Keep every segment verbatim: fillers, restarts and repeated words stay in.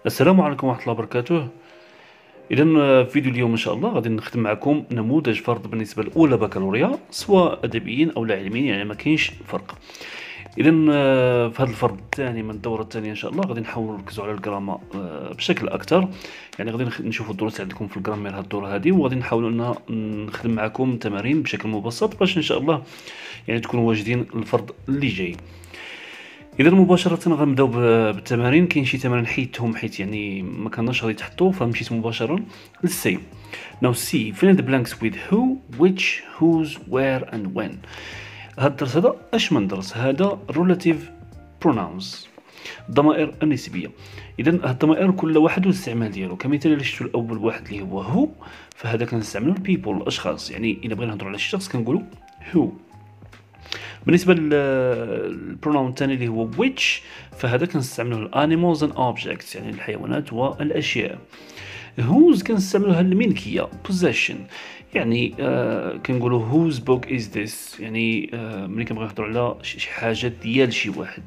السلام عليكم ورحمة الله وبركاته. إذا في فيديو اليوم إن شاء الله غادي نخدم معكم نموذج فرض بالنسبة لأولى بكالوريا، سواء أدبيين أو لا علميين، يعني ما كاينش فرق. إذا في هذا الفرض الثاني من الدورة الثانية إن شاء الله غادي نحاولوا نركزوا على الجرامة بشكل أكثر. يعني غادي نشوفوا الدروس اللي عندكم في الجرامير هذه الدورة هذه، وغادي نحاولوا أن نخدم معكم تمارين بشكل مبسط باش إن شاء الله يعني تكونوا واجدين الفرض اللي جاي. اذا مباشره غنبداو بالتمارين. كاين شي تمارين حيدتهم حيت يعني ما كانوش غادي يتحطوا، فمشيت مباشره للسي. ناو سي fill in the blanks with who, which, whose, where and when. هذا الدرس هذا اش من درس؟ هذا relative pronouns، الضمائر النسبيه. اذا هاد الضمائر كل واحد والاستعمال ديالو. كمثال الا شفتوا الاول واحد اللي هو هو، فهذا كنستعملوا people الاشخاص، يعني الا بغينا نهضروا على شي شخص كنقولوا who. بالنسبه للبروناون الثاني اللي هو which، فهذا كنستعملوه الانيمالز اند اوبجيكتس، يعني الحيوانات والاشياء. whose كنستعملوها الملكيه possession، يعني آه كنقولوا whose book is this، يعني آه ملي كنبغيو نهضروا على شي حاجه ديال شي واحد.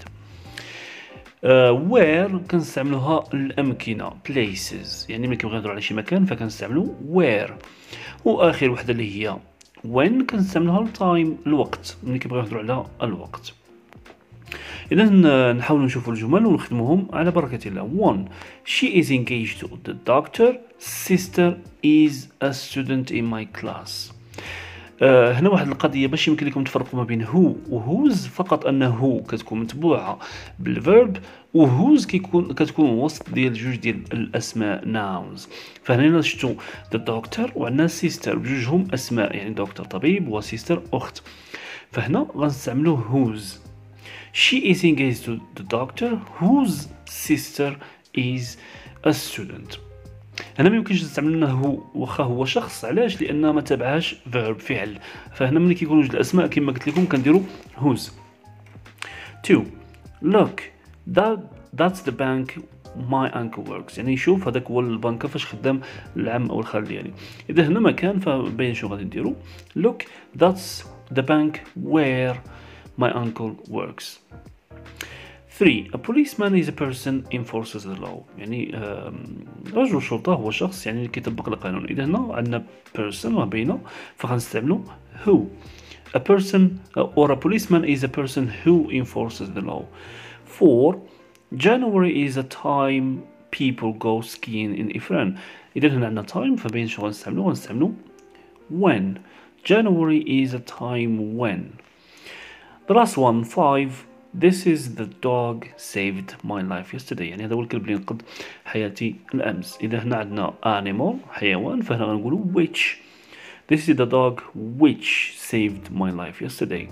آه where كنستعملوها الامكنه places، يعني ملي كنبغيو نهضروا على شي مكان فكنستعملوا where. واخر وحده اللي هي when كنستعملوها التايم الوقت، ملي كنبغيو نهضروا على الوقت. اذا نحاولوا نشوفوا الجمل ونخدموهم على بركه الله. one She is engaged to the doctor. Sister is a student in my class. آه هنا واحد القضيه باش يمكن لكم تفرقوا ما بين هو وهوز، فقط ان هو كتكون متبوعه بالفيرب، وهوز كيكون كتكون وسط ديال جوج ديال الاسماء nouns. فهنا شفتوا the doctor وعندنا sister بجوجهم اسماء، يعني دكتور طبيب وسيستر اخت. فهنا غنستعملوا whose. She is engaged to the doctor whose sister is a student. هنا ما يمكنش نستعمل هو واخا هو شخص. علاش؟ لان ما تابعهاش فيرب فعل. فهنا ملي كيكونوا جوج الاسماء كما قلت لكم كنديروا whose. two Look that that's the bank my uncle works، يعني شوف هذاك هو البنكه فاش خدام العم او الخال ديالي. اذا هنا مكان فبين شو غادي نديروا look that's the bank where my uncle works. three A policeman is a person enforces the law، يعني رجل الشرطة هو شخص يعني كيطبق القانون. إذا هنا عندنا person وبينه فغنستعملوا who. A person or a policeman is a person who enforces the law. four January is a time people go skiing in Ifran. إذا هنا عندنا time فبين شو غنستعملوا؟ غنستعملوا when. January is a time when. The last one five This is the dog saved my life yesterday، يعني هذا هو الكلب اللي انقذ حياتي الأمس. إذا هنا عندنا animal حيوان فهنا غنقولوا which. This is the dog which saved my life yesterday.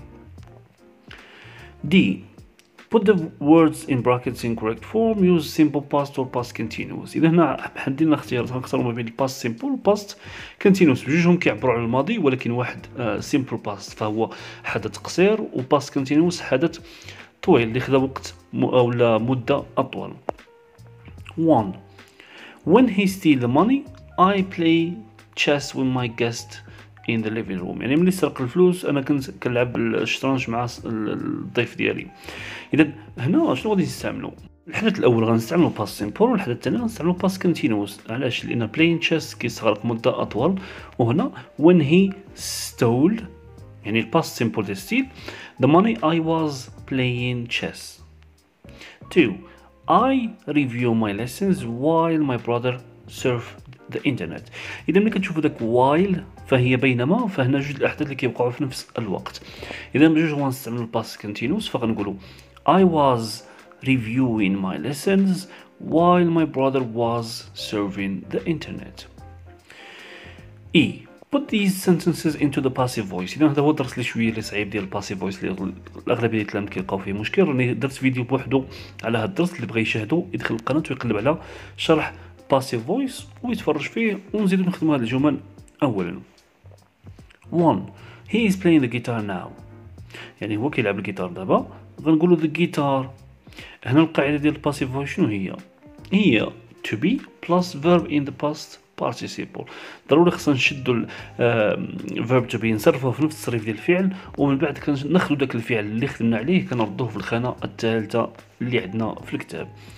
D Put the words in brackets in correct form. Use simple past or past continuous. إذا هنا عندنا اختيارات غنختاروا ما بين past simple و past continuous. بجوجهم كيعبروا على الماضي، ولكن واحد uh, simple past فهو حدث قصير، و past continuous حدث طويل اللي خدا وقت أو مدة أطول. one When he steal the money I play chess with my guest in the living room، يعني ملي سرق الفلوس أنا كنت كنلعب الشطرنج مع الضيف ديالي. إذا هنا شنو غادي نستعملوا؟ الحدث الأول غنستعملوا past simple، والحدث الثاني غنستعملوا past continuous. علاش؟ لأن playing chess كيستغرق مدة أطول، وهنا when he stole يعني past simple ديال steal the money I was playing chess. two I review my lessons while my brother surfed the internet. إذا ملي كتشوفوا داك while فهي بينما، فهنا جوج الأحداث اللي كيوقعوا في نفس الوقت. إذا بجوج غنستعملوا past continuous فغنقولوا I was reviewing my lessons while my brother was surfing the internet. E Put these sentences into the passive voice. إذا هذا هو الدرس اللي شويه اللي صعيب ديال الباسيف فويس اللي الأغلبية الكلام كيلقاو فيه مشكل. راني درت فيديو بوحدو على هذا الدرس، اللي بغى يشاهدو يدخل القناة ويقلب على شرح باسيف فويس ويتفرج فيه، ونزيدو نخدمو هاد الجمل. أولا one He is playing the guitar now، يعني هو كيلعب الجيتار دابا. غنقولو the guitar. هنا القاعدة ديال الباسيف فويس شنو هي؟ هي to be plus verb in the past participle. ضروري خصنا نشدوا الفيرب تو بي نصرفوه في نفس التصريف ديال الفعل، ومن بعد كناخذوا داك الفعل اللي خدمنا عليه كنردوه في الخانه الثالثه اللي عندنا في الكتاب.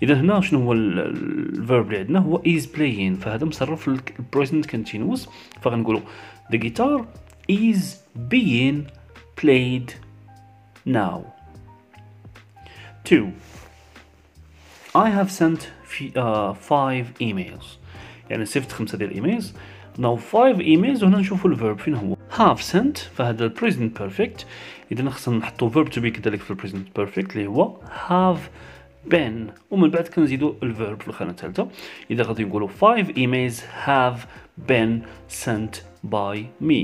اذا هنا شنو هو الفيرب اللي عندنا؟ هو is playing، فهذا مصرف في present continuous، فغنقولوا the guitar is being played now. two I have sent uh, five emails، يعني صيفط خمسة ديال الايميلز. now five emails، وهنا نشوفوا الفيرب فين هو. have sent فهذا ال present perfect، اذا خصنا نحطوا verb to be كذلك في ال present perfect اللي هو have been، ومن بعد كنزيدوا الفيرب في الخانه الثالثه. اذا غادي نقولوا five emails have been sent by me.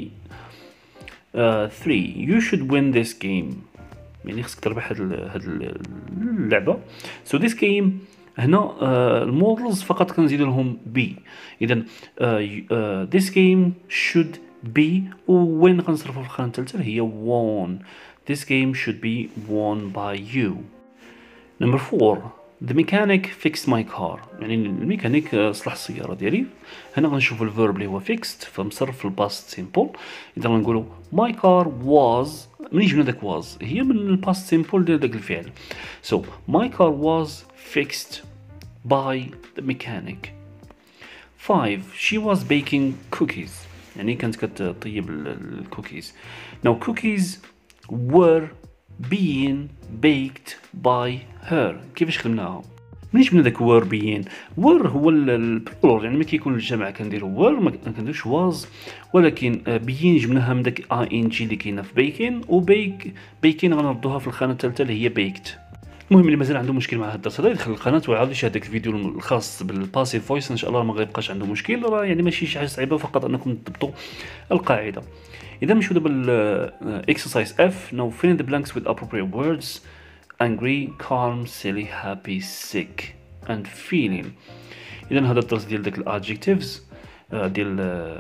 uh, three you should win this game، يعني خصك تربح هاد هاد اللعبه. so this game هنا المودلز فقط كنزيدوا لهم بي. اذا this game should be، وين غنصرفوا في الخانه الثالثه هي won. this game should be won by you. number four the mechanic fixed my car، يعني الميكانيك صلح السياره ديالي. هنا غنشوفوا الفيرب اللي هو fixed فمصرف في الباست سيمبل. اذا غنقولوا my car was، منين جبنا داك was؟ هي من الباست سيمبل ديال داك الفعل. so my car was fixed by the mechanic. five she was baking cookies، يعني كانت كتطيب الكوكيز. now cookies were being baked by her. كيفاش خدمناها؟ منين جبنا داك were being؟ were هو البلورال، يعني ملي كيكون الجمع كنديروا were، ما كنديروش was، ولكن being جبناها من داك ing اللي كاينه في baking، و bake baking غنردوها في الخانه الثالثه اللي هي baked. المهم اللي مازال عنده مشكل مع هذا الدرس هذا يدخل القناه ويعاود يشاهد داك الفيديو الخاص بالباسيف فويس، ان شاء الله ما غيبقاش عنده مشكل. راه يعني ماشي شي حاجه صعيبه، فقط انكم تضبطوا القاعده. اذا نمشيو دابا ل exercise F. now fill in the blanks with appropriate words: angry, calm, silly, happy, sick and feeling. اذا هذا الدرس ديال داك الادجكتيفز ديال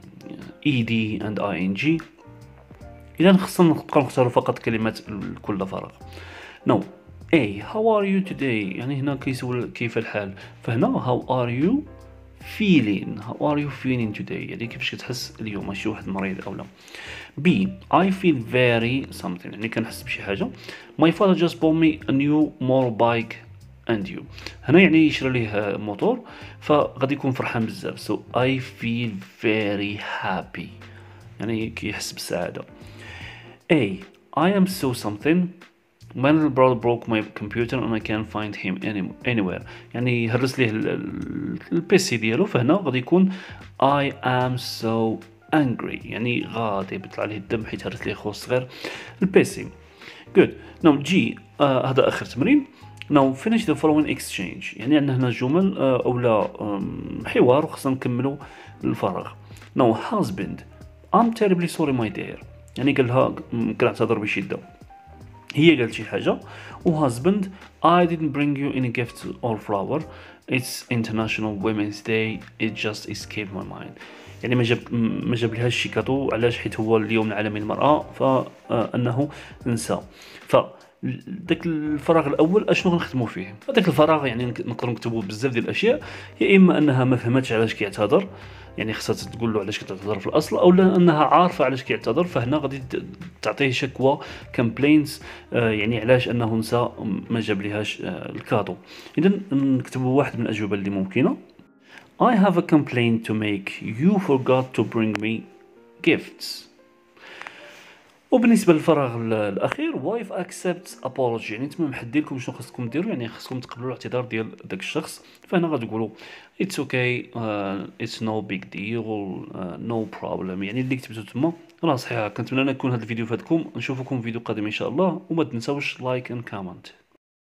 ed and ing. اذا خصنا نبقاو نختاروا فقط كلمات كل فراغ. now A how are you today، يعني هنا كيسول كيف الحال، فهنا how are you feeling، how are you feeling today، يعني كيفاش كتحس اليوم، ماشي واحد مريض او لا. B I feel very something، يعني كنحس بشي حاجه. my father just bought me a new motorbike and you، هنا يعني يشري ليه موتور فغادي يكون فرحان بزاف. so I feel very happy، يعني كيحس بالسعاده. A I am so something when the brother broke my computer and I can't find him any, anywhere، يعني هرس ليه البيسي ديالو، فهنا غادي يكون I am so angry، يعني غادي يطلع عليه الدم حيت هرس ليه خوه الصغير البيسي. good. now G آه هذا اخر تمرين. now finish the following exchange، يعني عندنا هنا جمل آه اولا حوار وخصنا نكملوا الفراغ. now husband I'm terribly sorry my dear، يعني قالها كنعتذر بشده، هي قالت شي حاجه. و husband I didn't bring you any gift or flower it's international women's day it just escaped my mind، يعني ما جاب ما جاب لهاش شي كادو. علاش؟ حيت هو اليوم العالمي للمراه، فانه نسى. ف داك الفراغ الاول اشنو غنخدموا فيه؟ هذاك الفراغ يعني نقدروا نكتبوا بزاف ديال الاشياء، يا اما انها ما فهمتش علاش كيعتذر، يعني خصها تقول له علاش كتعتذر في الاصل، او لا انها عارفه علاش كيعتذر، فهنا غادي تعطيه شكوى كومبلينتس، آه يعني علاش انه نسى ما جاب ليهاش آه الكادو. اذا نكتبوا واحد من الاجوبه اللي ممكنه. I have a complaint to make you forgot to bring me gifts. وبالنسبه للفراغ الاخير wife accepts apology، يعني نتما محدد لكم شنو خصكم ديروا، يعني خصكم تقبلوا الاعتذار ديال داك الشخص. فهنا غادي تقولوا it's okay uh, it's no big deal uh, no problem، يعني اللي كتبتو تما راه صحيحه. كنتمنى ان يكون هذا الفيديو فاتكم، نشوفكم في فيديو قادم ان شاء الله، وما تنساوش لايك اند كومنت.